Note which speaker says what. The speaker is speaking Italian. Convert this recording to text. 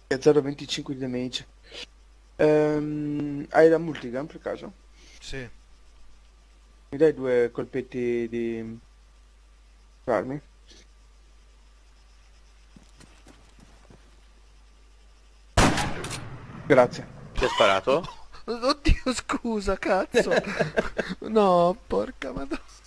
Speaker 1: È 0,25 di damage. Hai la multigun per caso?
Speaker 2: Sì.
Speaker 1: Mi dai due colpetti di armi? Grazie.
Speaker 3: Chi ha sparato?
Speaker 2: Oddio, scusa, cazzo. No, porca madonna.